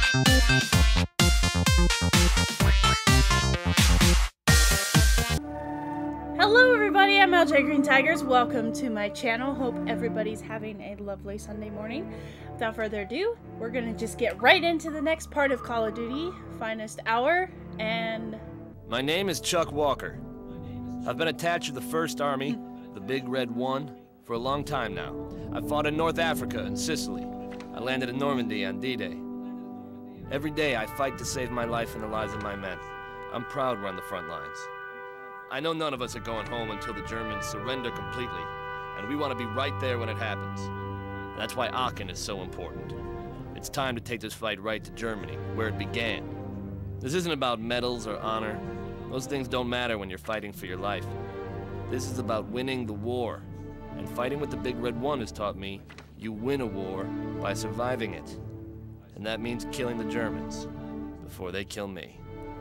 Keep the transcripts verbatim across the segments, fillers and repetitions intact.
Hello everybody, I'm L J Green Tigers. Welcome to my channel. Hope everybody's having a lovely Sunday morning. Without further ado, we're gonna just get right into the next part of Call of Duty, Finest Hour, and... My name is Chuck Walker. I've been attached to the First Army, the Big Red One, for a long time now. I fought in North Africa and Sicily. I landed in Normandy on D Day. Every day I fight to save my life and the lives of my men. I'm proud we're on the front lines. I know none of us are going home until the Germans surrender completely, and we want to be right there when it happens. That's why Aachen is so important. It's time to take this fight right to Germany, where it began. This isn't about medals or honor. Those things don't matter when you're fighting for your life. This is about winning the war. And fighting with the Big Red One has taught me you win a war by surviving it. And that means killing the Germans before they kill me.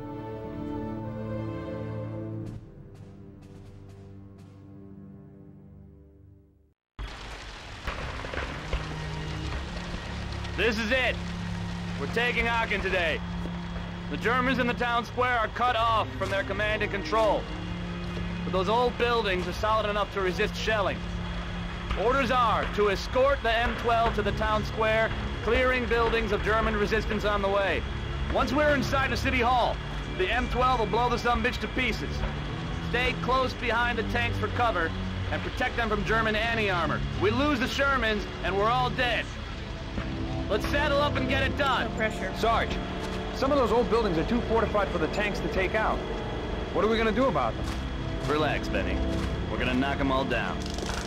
This is it. We're taking Aachen today. The Germans in the town square are cut off from their command and control. But those old buildings are solid enough to resist shelling. Orders are to escort the M twelve to the town square, clearing buildings of German resistance on the way. Once we're inside the city hall, the M twelve will blow the sumbitch to pieces. Stay close behind the tanks for cover and protect them from German anti-armor. We lose the Shermans and we're all dead. Let's saddle up and get it done. No pressure. Sarge, some of those old buildings are too fortified for the tanks to take out. What are we gonna do about them? Relax, Benny. We're gonna knock them all down.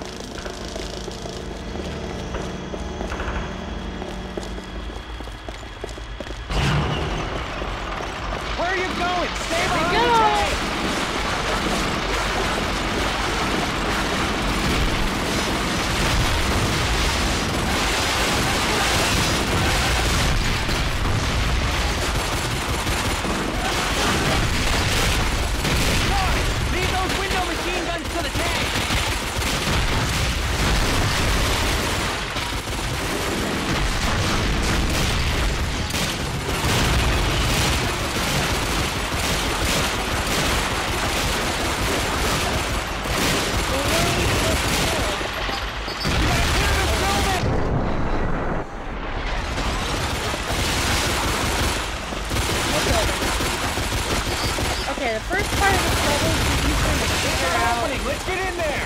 Where are you going? Stay behind Go! the tank! Okay, the first part of the trouble is usually to figure out... Let's get in there!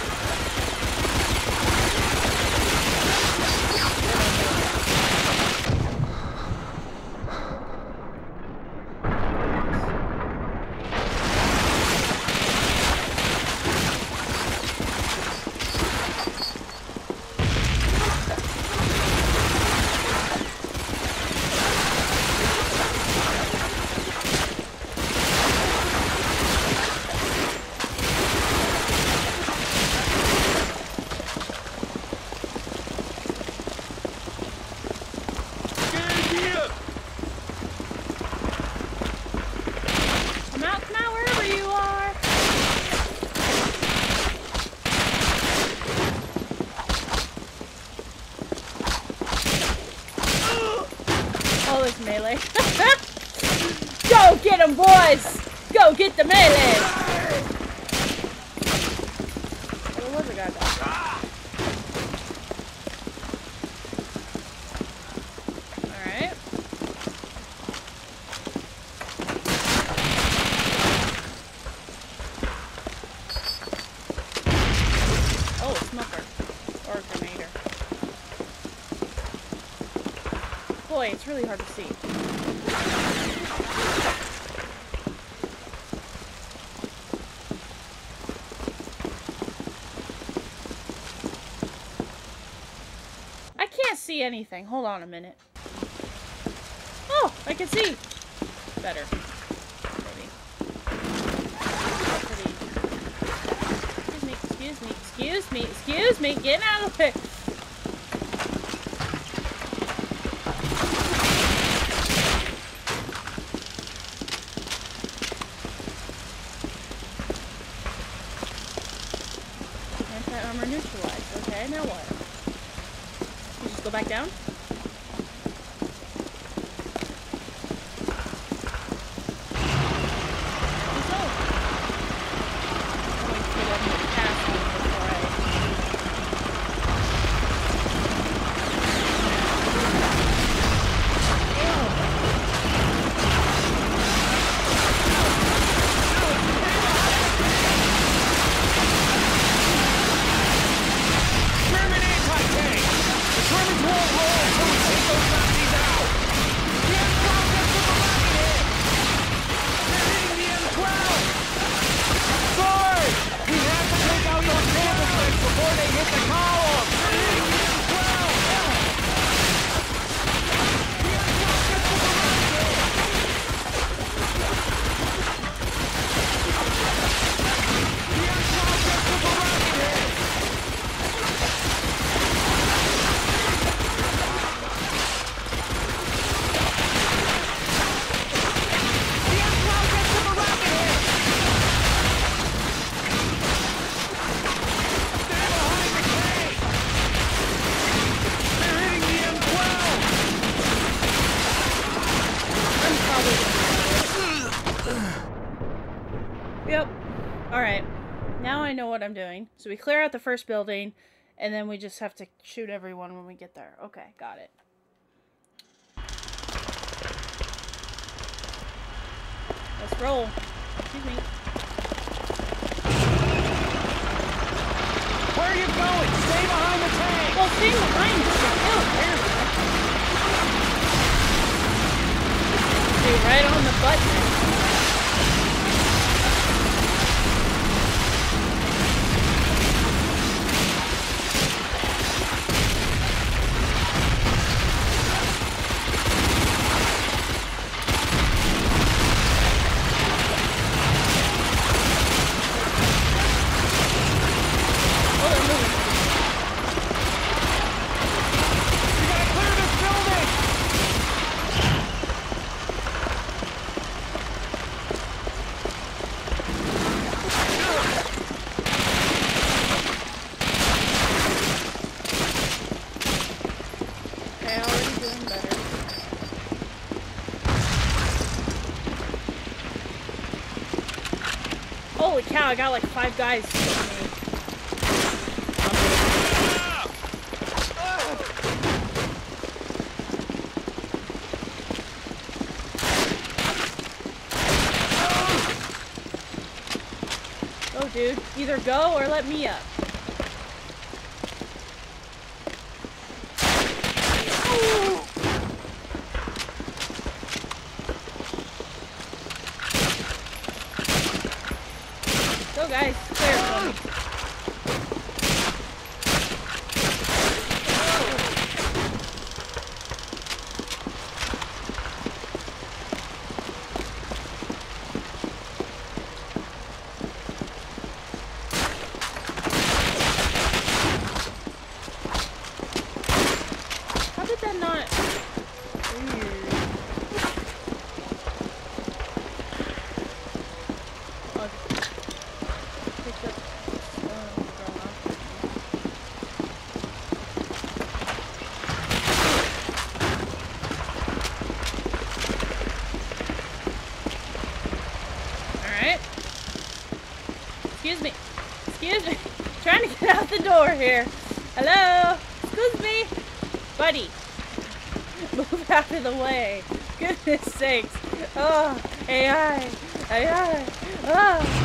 Come out, come out, wherever you are! Oh, this melee. Go get them, boys! Go get the melee! Where was the guy back? Alright. Oh, smoker. Or grenader. Boy, it's really hard to see. I can't see anything. Hold on a minute. Oh, I can see. Better. Maybe. Excuse me, excuse me, excuse me, excuse me. Get out of it. Anti-armor neutralized. Okay, now what? You just go back down? Alright. Now I know what I'm doing. So we clear out the first building, and then we just have to shoot everyone when we get there. Okay, got it. Let's roll. Excuse me. Where are you going? Stay behind the tank! Well, stay behind us to kill, apparently. Stay right on the button. Holy cow, I got like five guys with me. Go, dude. Either go or let me up. Go, guys. Clear for me. How did that not... Weird. Oh, picked up stone from off. Alright. Excuse me. Excuse me. Trying to get out the door here. Hello? Excuse me. Buddy. Move out of the way. Goodness sakes. Oh, A I. A I. Oh.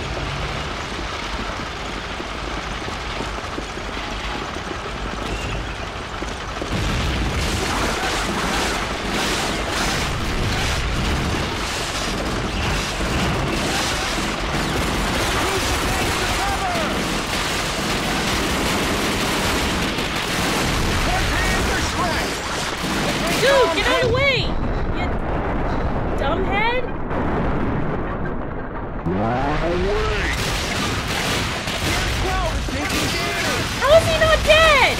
Dude, get out of the way! You dumbhead? How is he not dead?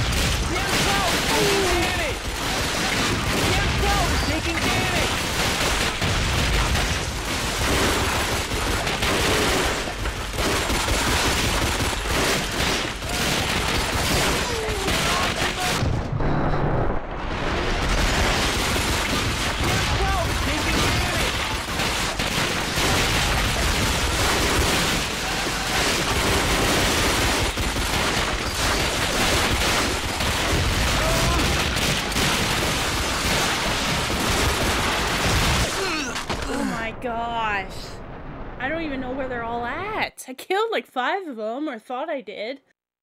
Gosh, I don't even know where they're all at. I killed like five of them, or thought I did.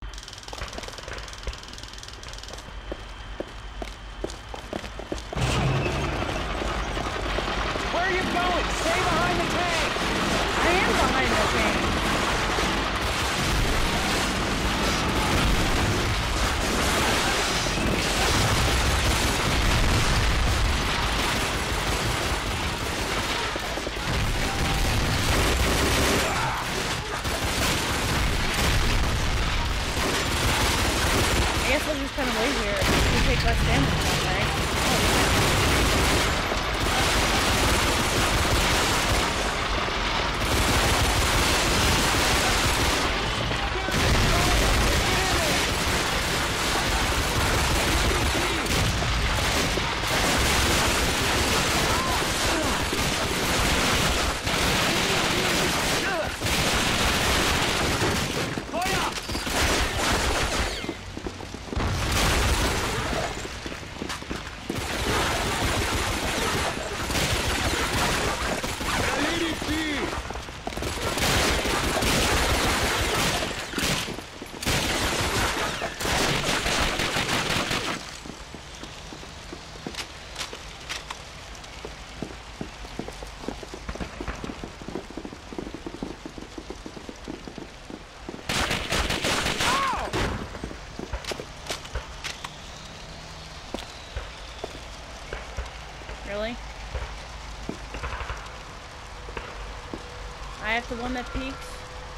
Where are you going? Stay behind the tank! I am behind the tank. I guess we'll just kind of wait here. We take less damage that way. Oh, Really? I have the one that peeks?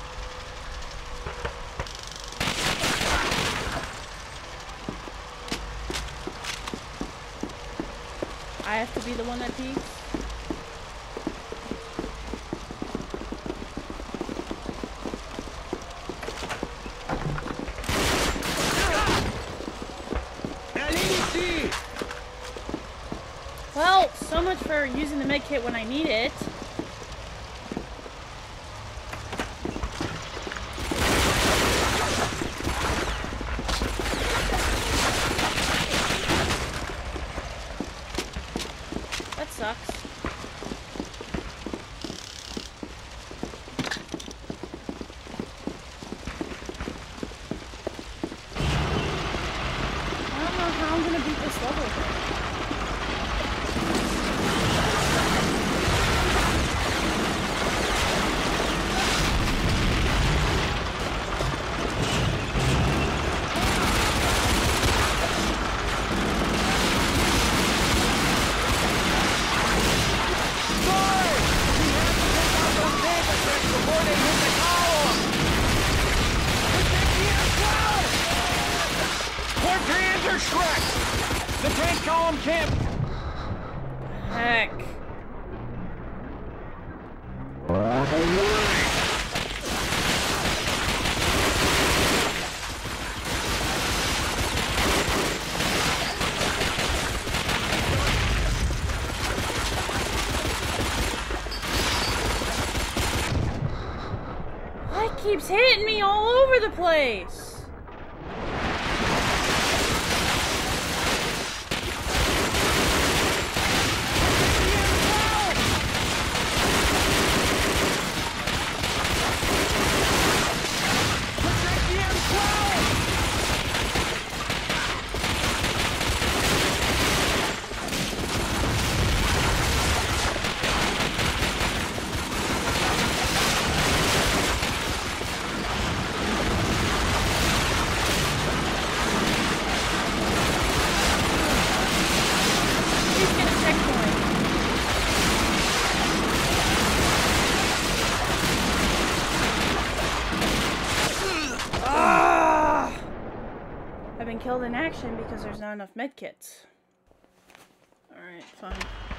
I have to be the one that peeks? Well, so much for using the med kit when I need it. That sucks. I don't know how I'm gonna beat this level. The tank column can't. Heck. That keeps hitting me all over the place. Killed in action because there's not enough medkits. Alright, fine.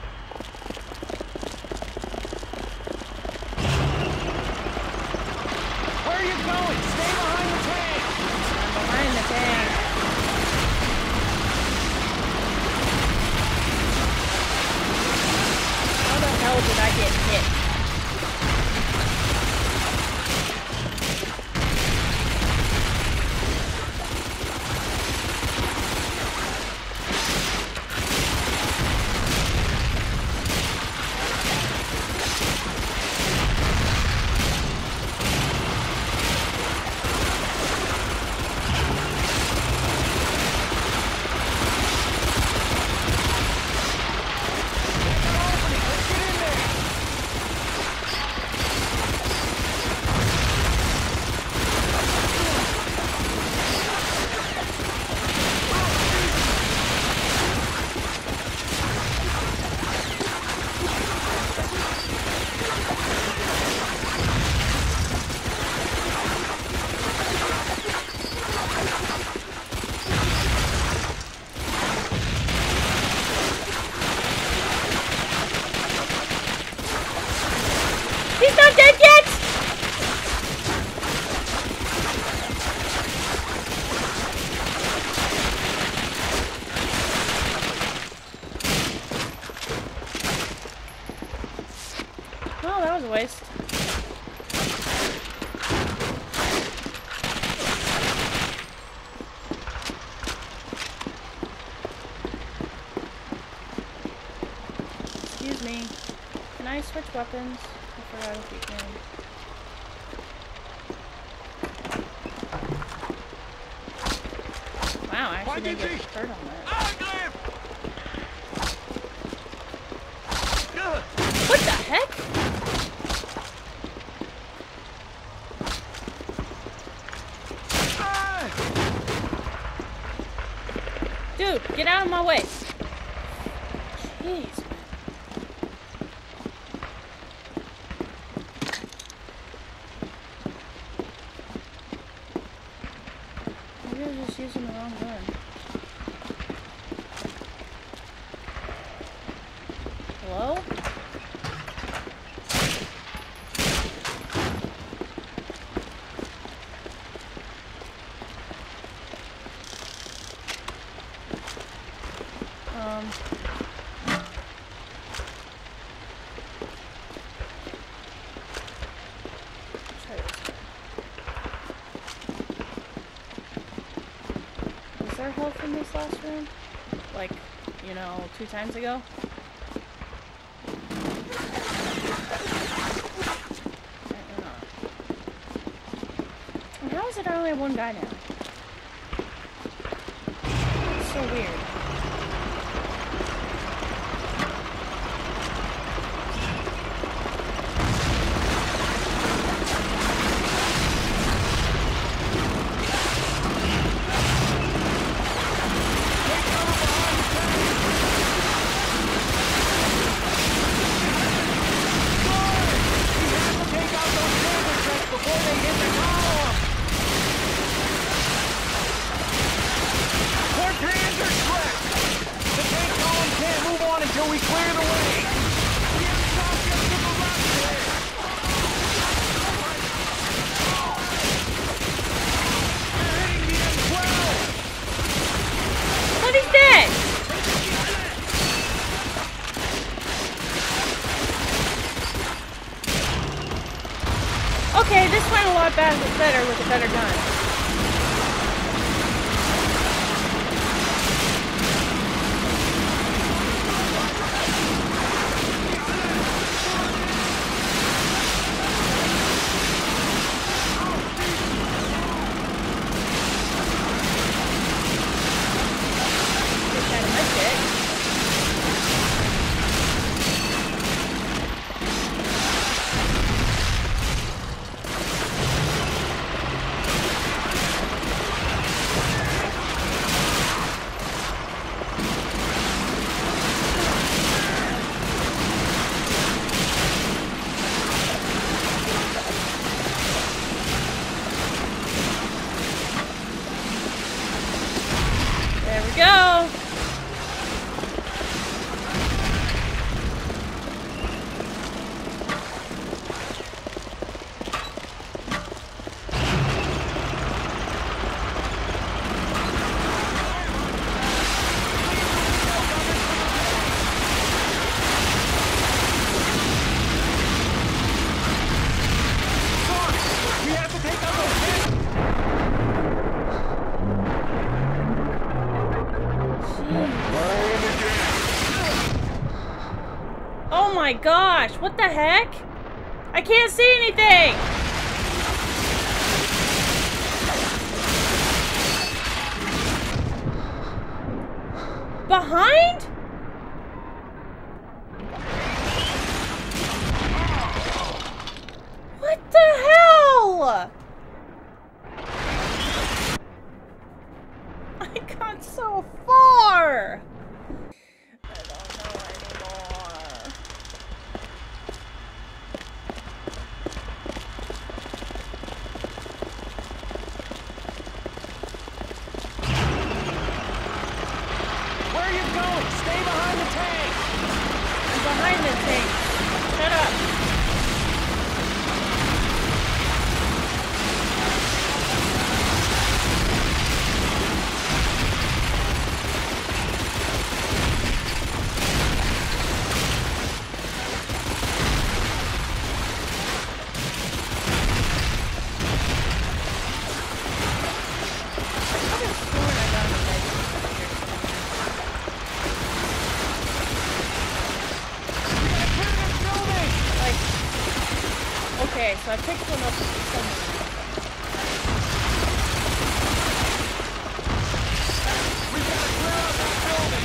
Where are you going? Stay behind the tank! I'm behind the tank. How the hell did I get hit? He's not dead yet! Oh, that was a waste. Excuse me. Can I switch weapons? I forgot if you can. Wow, I actually didn't get hurt on that. What the heck? Dude, get out of my way. Jeez, man. Hello? Um... Try this one. Was there health in this last room? Like, you know, two times ago? And how is it I only have one guy now? It's so weird. Okay, this went a lot better with a better gun. Oh my gosh, what the heck? I can't see anything! Behind? What the hell? I got so far! I don't know anymore. Where are you going? Stay behind the tank! I'm behind the tank. Shut up. Okay, so I picked one up somewhere. We gotta clear out that building!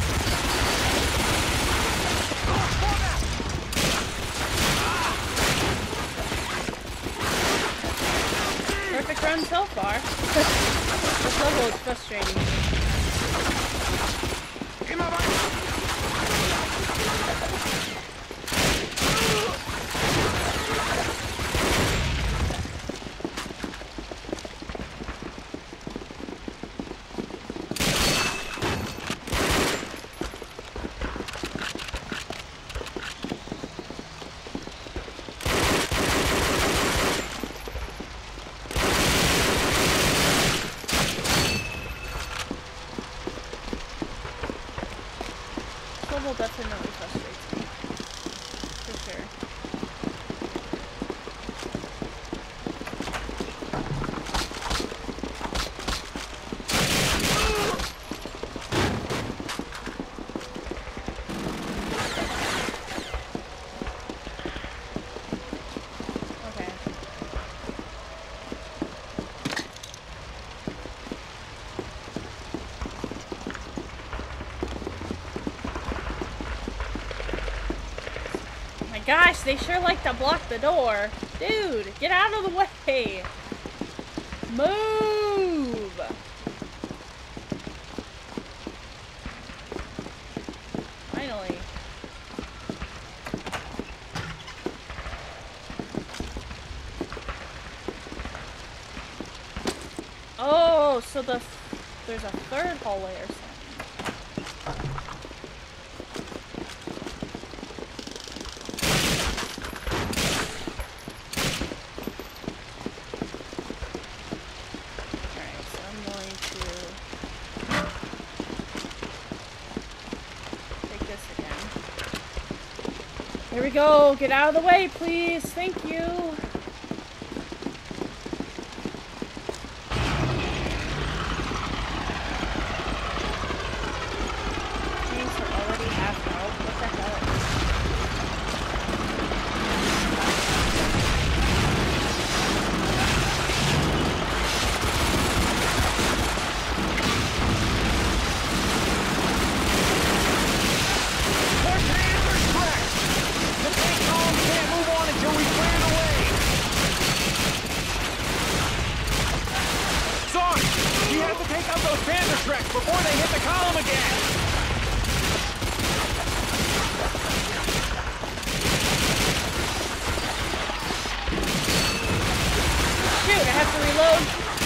Perfect run so far. This level is frustrating me. gosh, they sure like to block the door. Dude, get out of the way. Move. Finally. Oh, so the there's a third hallway or something. Alright, so I'm going to take this again. Here we go. Get out of the way, please. Thank you. Before they hit the column again! Shoot, I have to reload.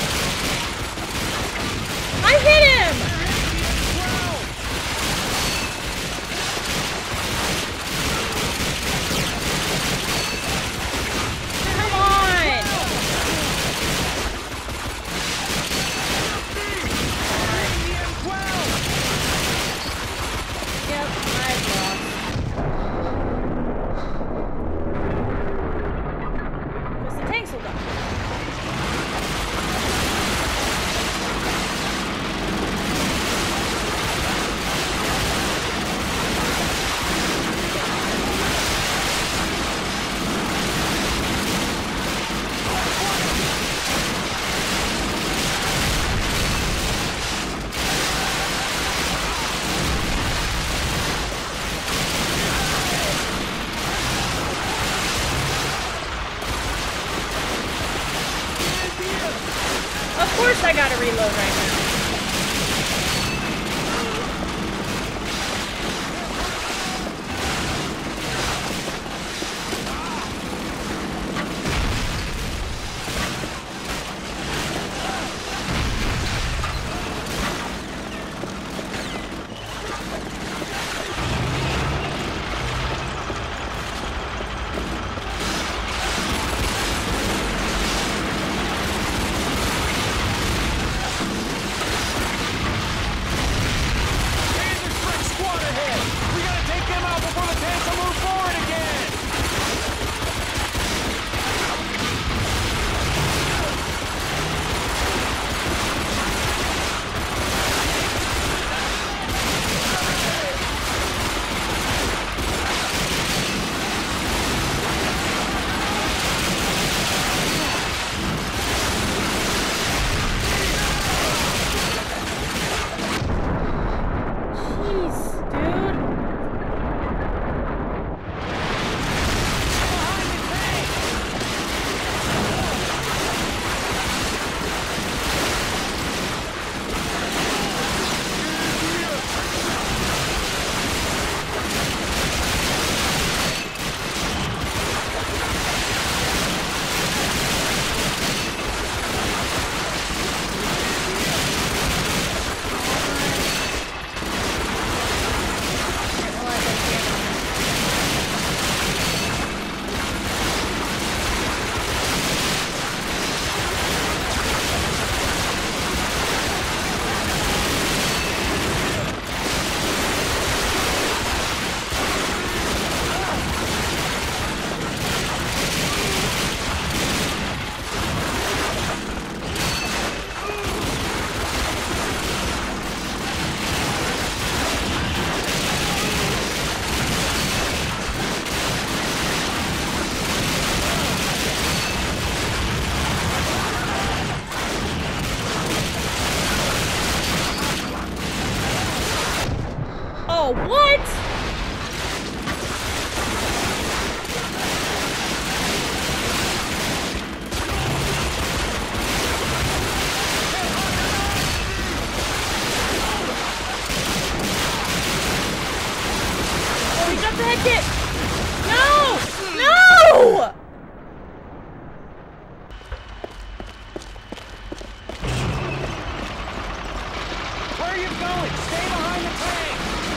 I hit him! Come on! Yep, I've lost. Because the tanks will die. Of course I gotta reload right now. the head kit! No! No! Where are you going? Stay behind the tank!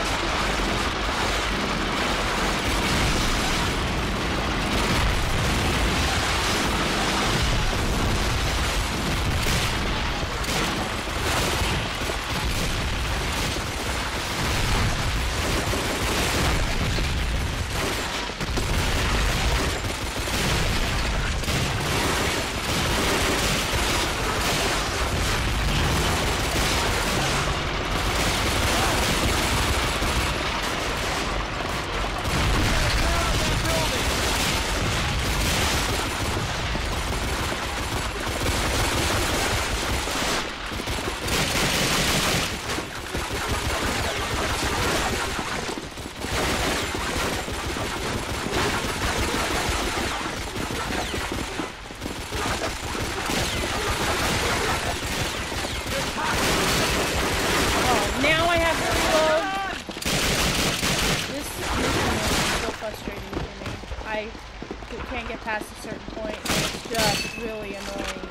Past a certain point, and it's just really annoying.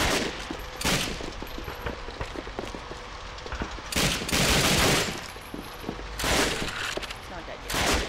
It's not dead yet.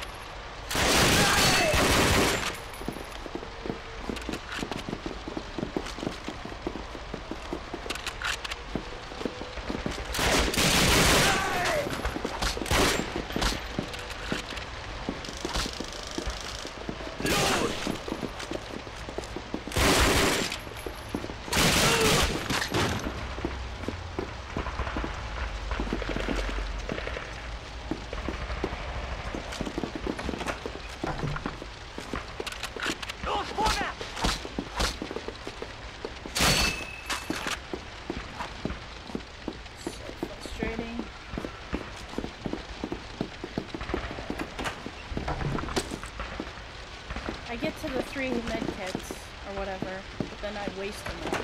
I get to the three med kits, or whatever, but then I waste them all.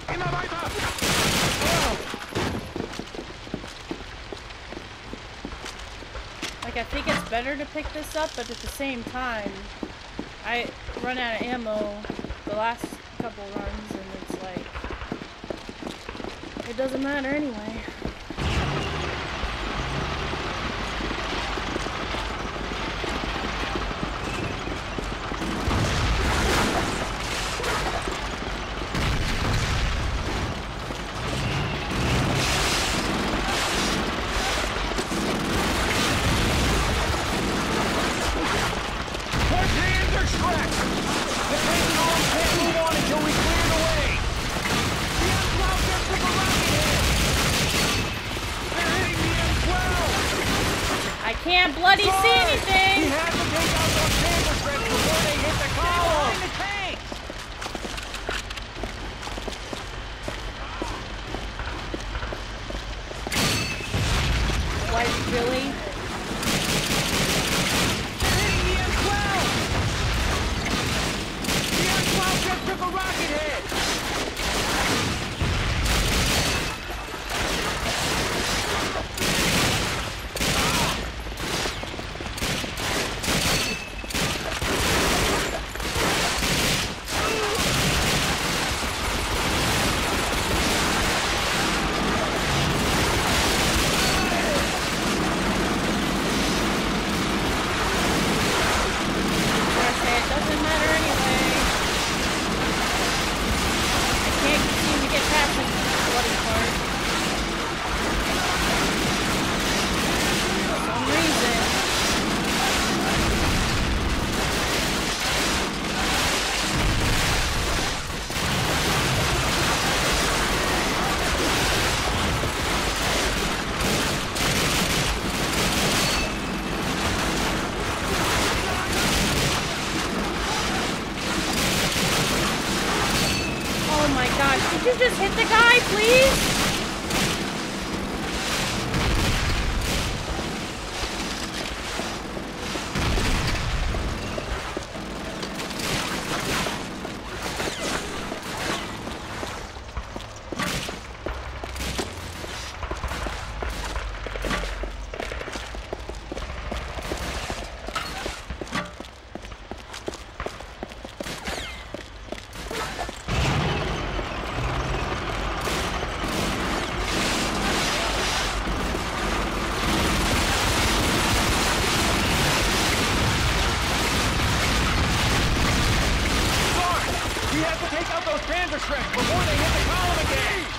Like, I think it's better to pick this up, but at the same time, I run out of ammo the last couple runs, and it's like, it doesn't matter anyway. Can't bloody see anything! We have to take out those chamber threads before they hit the column! The tanks! What, really? They're hitting the M twelve! The M twelve just took a rocket hit! Could you just hit the guy, please? those panzer shreds before they hit the column again!